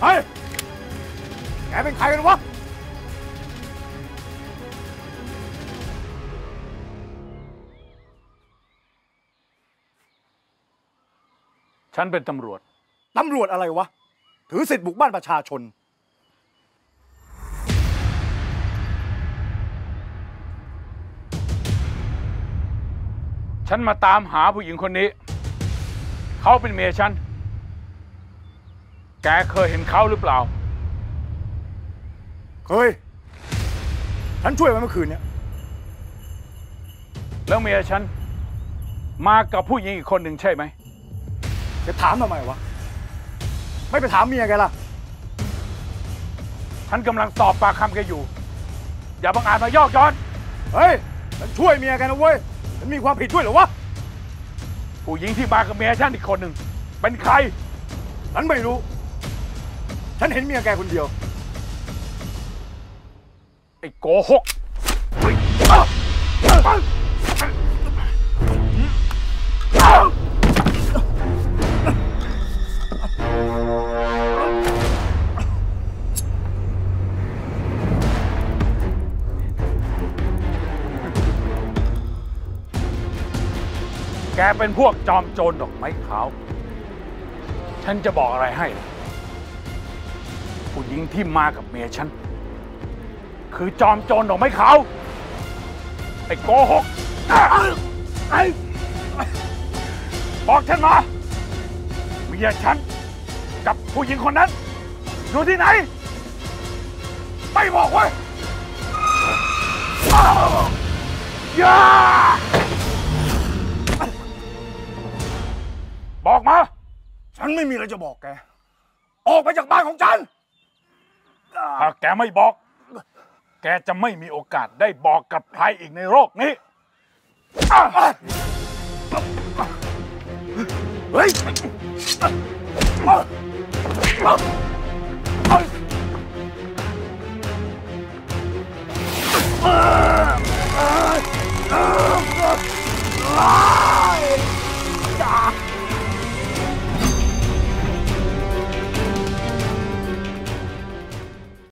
เฮ้ยแกเป็นใครกันวะฉันเป็นตำรวจตำรวจอะไรวะถือสิทธิ์บุกบ้านประชาชนฉันมาตามหาผู้หญิงคนนี้เขาเป็นเมียฉันแกเคยเห็นเขาหรือเปล่าเคยฉันช่วยไว้เมื่อคืนเนี่ยแล้วเมียฉันมากับผู้หญิงอีกคนหนึ่งใช่ไหมจะถามทำไมวะไม่ไปถามเมียแกล่ะฉันกำลังสอบปากคำแกอยู่อย่าบังอาจมายอกย้อนเฮ้ยฉันช่วยเมียแกนะเว้ยฉันมีความผิดด้วยเหรอวะผู้หญิงที่มากับเมียฉันอีกคนหนึ่งเป็นใครฉันไม่รู้ฉันเห็นเมียแกคนเดียวไอ้โกหกแกเป็นพวกจอมโจรดอกไม้ขาวฉันจะบอกอะไรให้ผู้หญิงที่มากับเมียฉันคือจอมโจรดอกไม้ขาวไอ้โกหกบอกฉันมาเมียฉันกับผู้หญิงคนนั้นอยู่ที่ไหนไม่บอกเว้ยอย่าบอกมาฉันไม่มีอะไรจะบอกแกออกไปจากบ้านของฉันถ้าแกไม่บอกแกจะไม่มีโอกาสได้บอกกับใครอีกในโลกนี้เฮ้ย